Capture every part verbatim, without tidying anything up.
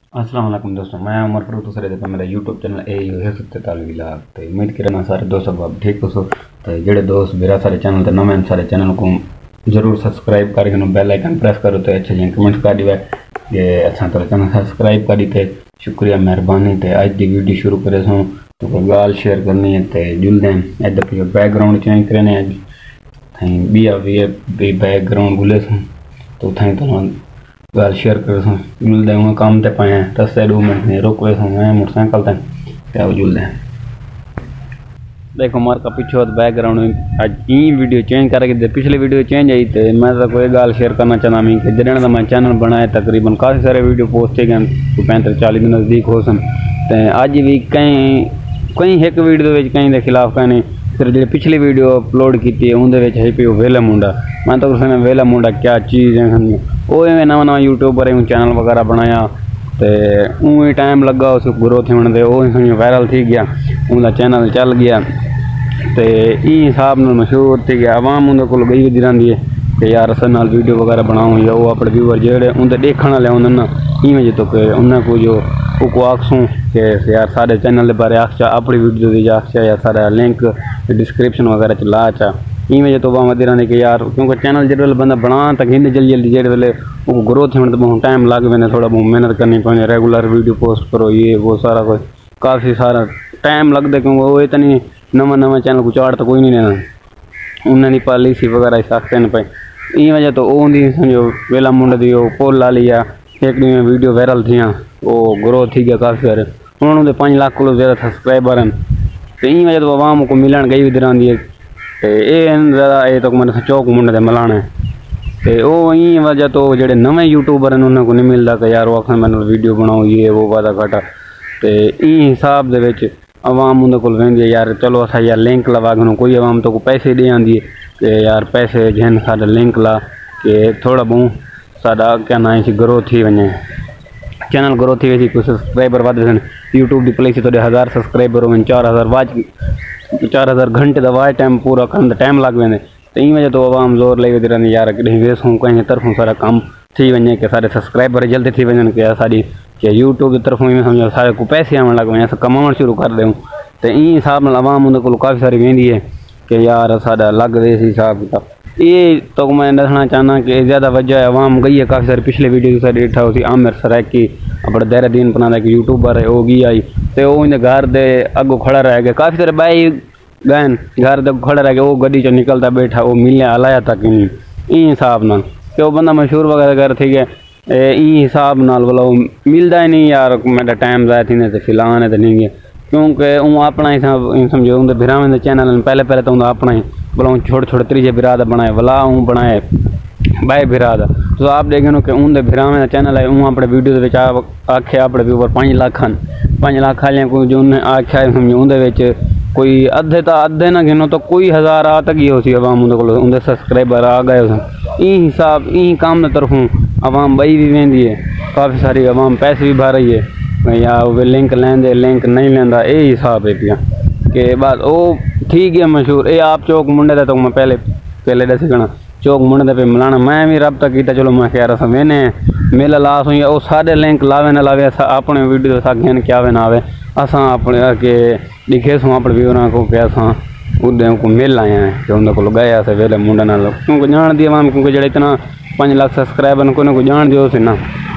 अस्सलाम वालेकुम दोस्तों, मैं उमर फरूक दूसरे देखो मेरा यूट्यूब चैनल ए यू है सत्ते तालवी लाग तो उम्मीद करना सारे दोस्त अब ठीक हो। तो जेडे दोस्त मेरा सारे चैनल तो नवे सारे चैनल को जरूर सब्सक्राइब करके बेल आइकन प्रेस करो तो अच्छे जी कमेंट्स कर दिवे ये अच्छा तरह चैनल सब्सक्राइब करी थे शुक्रिया मेहरबानी। तो अज की वीडियो शुरू करे सो तो कोई गाल शेयर करनी है तो जुलते हैं इधर बैकग्राउंड चेंज करने अज थी बिया भी बैकग्राउंड गुले सो तो थी तो गाल शेयर कर सो जुलते हुए काम ते पाए रस्ते दो मिनट नहीं रोक वे सो मोटरसाइकिल तक क्या जुलते हैं देखो मार का पीछे बैकग्राउंड आज ई वीडियो चेंज करके पिछली वीडियो चेंज आई तो मैं तो कोई गाल शेयर करना चाहता मैं कि जैसे तो मैं चैनल बनाया तकरीबन काफ़ी सारे वीडियो पोस्ट थे गए पैंतीस चालीस के नज़दीक हो सन तो अज भी कई कई एक वीडियो कई के खिलाफ कहीं नहीं फिर जो पिछली वीडियो अपलोड की उनके है पे वेला मुंडा मैं तो उसने वेला मुंडा क्या चीज़ है वो इवें नवा नवा यूट्यूबर चैनल वगैरह बनाया तो ऊँ टाइम लगा उस ग्रोथ होने दे वो वायरल थी गया उनका चैनल चल गया तो ई हिसाब न मशहूर थी गया आवाम उनके को गई भी रही है कि यार अस नाल वीडियो वगैरह बनाऊँ या वो अपने व्यूवर जेड़े उनके देखने वाले उन्होंने ना इवें जो कि उन्हें को जो को आखसूँ कि यार सारे चैनल के बारे आखचा अपनी वीडियो दी आखचा या सारा लिंक डिस्क्रिप्शन वगैरह च ला चा इवें जो तो वहाँ रही कि यार क्योंकि चैनल जो बंदा बना तो हिंद जल्दी जल्दी जेड़े वेले वो ग्रोथ होने तो बहुत टाइम लग पे थोड़ा बहुत मेहनत करनी पड़े रेगुलर वीडियो पोस्ट करो ये वो सारा कुछ काफ़ी सारा टाइम लगता क्योंकि वो इतनी नवा नवा चैनल को चाड़ तो कोई नहीं लेना उन्होंने पॉलिसी वगैरह सकते हैं पे ई वजह तो वो समझो वेला मुंड दी पोल ला लिया एक दिन वीडियो वायरल थी वो ग्रोथ थी गया काफ़ी सारे उन्होंने पाँच लाख को ज़्यादा सब्सक्राइबर हैं तो ई वजह तो आवाम को मिलन गई भी रही है तो ये ज़्यादा ये तो मैंने चौक मुंड से मिलाना तो वो ई वजह तो जो नवे यूट्यूबर हैं उन्होंने को नहीं मिलता कि यार वो आखिर मैंने वीडियो बनाओ ये वो वादा घाटा तो ई हिसाब के आवाम उनके को वेंदी है यार चलो असा यार लिंक लवा घनों कोई आवाम तो को पैसे दे आंदी है कि यार पैसे जन साढ़ा लिंक ला कि थोड़ा बहुत साढ़ा क्या ना है ग्रो थी वे चैनल ग्रो थी वैसी कुछ सब्सक्राइबर वध यूट्यूब की प्लेस तो हज़ार सब्सक्राइबर हो चार हज़ार वाच चार हज़ार घंटे का वाच टाइम पूरा कर टाइम लग वे तो ई वजह तो आवाम जोर ले रही यार कहीं वेसूँ कहीं तरफों सारा काम थी वे कि सारे सब्सक्राइबर जल्दी थी वन कि सारी कि यूट्यूब की तरफों में समझो सारे को पैसे आने लग पे कमाण शुरू कर दूँ तो ई हिसाब न आवाम उनके को काफ़ी सारी वेंदी है कि यार साढ़ा लग रहे हिसाब किताब ये तो मैं दसना चाहना कि ज़्यादा वजह आवाम गई है काफ़ी सारी पिछले वीडियो सारी देखा उसी आमिर सराकी अपने देहरादून पना एक यूट्यूबर है वो गई आई तो वो इन्हें घर दे अगो खड़ा रह गया काफ़ी सारे बाई गए घर दे खड़ा रह गया वो गड्डी चो निकलता बैठा वो मिले हलाया तक नहीं ई हिसाब न कि वो बंदा मशहूर वगैरह कर थी गए ई हिसाब नाल बोला वो मिलता ही नहीं यार मेरा टाइम ज़ाया थी तो फिलहाल है तो नहीं है क्योंकि वो अपना ही समझो उनके बिरावे चैनल पहले पहले तो अपना ही बोला छोटे छोटे त्रीजे बिरा बनाए वला हूँ बनाए बाय बिरा तो आप देखें कि उनके बिरावे चैनल है वो अपने वीडियो आख्या अपने व्यूवर पाँच लाख पाँच लाख वाले को जो उन्हें आख्या समझो उनके कोई अद्धे तो अद्धे ना गिनो तो कोई हज़ार आ तक ही हो सी आवाम उनके सब्सक्राइबर आ गए ई हिसाब ई काम तरफों आवाम बई भी वेंदी है काफ़ी सारी आवाम पैसे भी भर रही है या वे लिंक लेंदे लिंक नहीं लेंदा ये हिसाब है पिया के बाद वो ठीक है मशहूर ये आप चौक मुंडे तो मैं पहले पहले दस गना चौक मुंडे पे मिलाना मैं भी रब्ता किया चलो मैं यार अस वेने मेला लास हुई वो सारे लिंक लावे ना लावे अपने वीडियो सागे क्या वे ना आवे असा अपने के दिखे सो अपने व्यूअर को कि असा उदे को मिल आए हैं कि उनके को गए अस वेले मुंडे ना क्योंकि जान दी आवाम क्योंकि जो इतना पाँच लाख सब्सक्राइबर को को जान दियो सी ना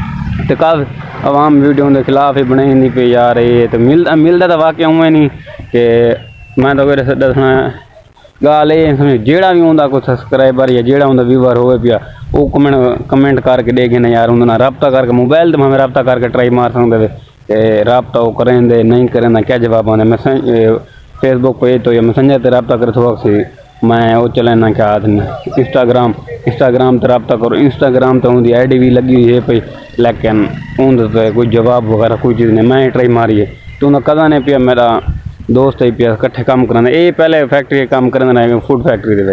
तो काफ़ी आवाम वीडियो के खिलाफ ही बनाई नहीं पे यार ये तो मिलता मिलता तो वाकई उमें नहीं कि मैं तो फिर दसना गाल ये समझो जेड़ा भी उनका कोई सब्सक्राइबर या जेड़ा उनका व्यूवर हो पिया वो कमेंट कमेंट करके देखे ना यार उन्होंने रब्ता करके मोबाइल तो मैं रब्ता करके ट्राई मार सकते थे रब्ता वो करें दे नहीं करें क्या जवाब आने मैं फेसबुक पे तो या मैसेंजर पर रब्ता करे थोड़ा सी मैं वो चलाना क्या आदमी इंस्टाग्राम इंस्टाग्राम तो रब्ता करो इंस्टाग्राम तो उनकी आई डी भी लगी हुई है पी लेकिन उन कोई जवाब वगैरह कोई चीज़ नहीं मैं ट्राई मारी है तो उन्हें कदा नहीं पिया मेरा दोस्त ही पिया कट्ठे काम कराने ये पहले फैक्ट्री काम कराने फूड फैक्ट्री के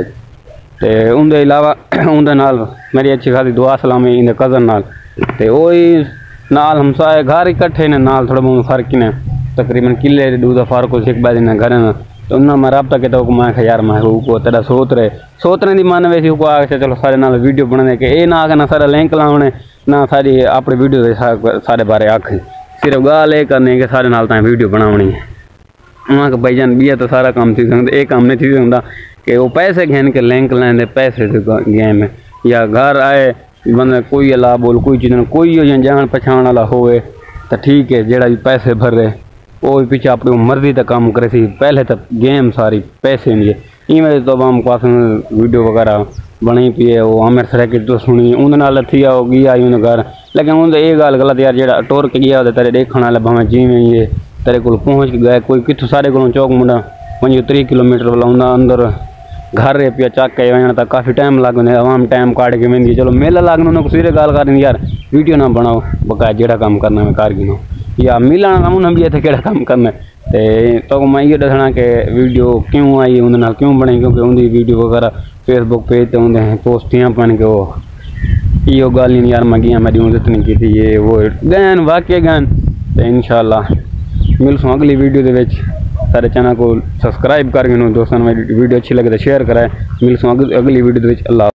तो उनके अलावा उनके नाल मेरी अच्छी खासी दुआ सलामी इन कज़न नाल तो वही नाल हमसाए घर इकट्ठे ने नाल थोड़ा बहुत फर्क ही ने तकरीबन किले दूध फर्क हो एक बार घर ना तो उन्होंने मैं रब्ता किया मैं यार मैं को तेरा सोत रहे सोतने की मन वैसे को आ चलो सारे नाल वीडियो बनाने के ये ना आगे ना सारा लिंक लाने ना सारी अपनी वीडियो दे सारे बारे आख, सिर्फ गाल ये करनी कि सारे नाल तां वीडियो बनावनी है। वहाँ के भाईजान बिया तो सारा काम थी सकता, ये काम नहीं थी सकता कि वो पैसे घेन के लिंक लेंदे पैसे गेम है, या घर आए बंदा कोई अला बोल कोई चीज़ कोई हो जान पछाण वाला होए तो ठीक है, जेड़ा भी पैसे भर रहे वो भी पीछे अपनी मर्जी का काम करे सी। पहले तो गेम सारी पैसे नहीं है, इवें तो हम पास वीडियो वगैरह बनी पी है, वो आमिर सराकी तो सुनी उन्हें नाल थी आओ गया उन्हें घर, लेकिन उन्हें ये गल गलत यार, जेड़ा टोर के गया तेरे देखने वाले भावें जिमें ये तेरे को पहुँच के गए कोई कितों सारे को चौक मुंडा पंजी त्री किलोमीटर वाला अंदर घर रे पिया चक के वजन तक काफ़ी टाइम लगने, आवाम टाइम काट के वेंदी, चलो मेला लागने उन्हें सिरे गाल कर यार वीडियो ना बनाओ बकाया जेड़ा काम करना मैं कर गिनो, या मिलना उन्हें भी इतने केड़ा काम करना है। तो मैं ये दसना कि वीडियो क्यों आई उन्हें क्यों बनी, क्योंकि उनकी वीडियो वगैरह फेसबुक पेज तो उन्हें पोस्टियाँ पन के वो यो गल नहीं यार मैं गया मेरी उन्नत नहीं की थी ये वो गैन वाकई गैन। तो इंशाल्लाह मिलसूँ अगली वीडियो दे विच, सारे चैनल को सब्सक्राइब करके दोस्तों मेरी वीडियो अच्छी लगे तो शेयर कराए। मिलसूँ अगली वीडियो दे विच। अल्लाह।